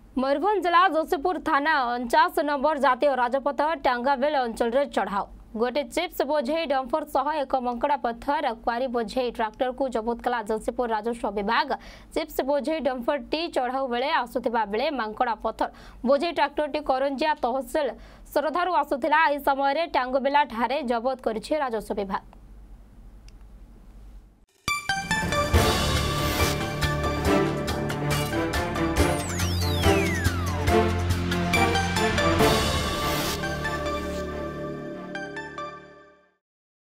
मयूरभंज जिला जोशीपुर थाना 49 नंबर जातीय राजपथ टांगाबेल अंचल रे चढ़ाओ गोटे चिप्स बोझे डंपर सह एक मंकड़ा पत्थर क्वारी बोझे ट्रैक्टर को जबत कला जोशीपुर राजस्व विभाग। चिप्स बोझे डंपर टी चढ़ाऊ बेले आसुथिबा बेले मांकड़ा पत्थर बोझे ट्रैक्टर टी करंजिया तहसिल सरधारू आसुथिला। एही समय टांगबेला ठारे जबत करिछि राजस्व विभाग।